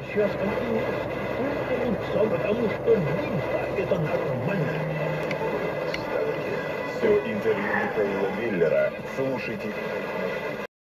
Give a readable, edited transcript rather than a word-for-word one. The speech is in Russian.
Сейчас они вырвутся, потому что битва — это нормально. Все интервью Михаила Виллера слушайте.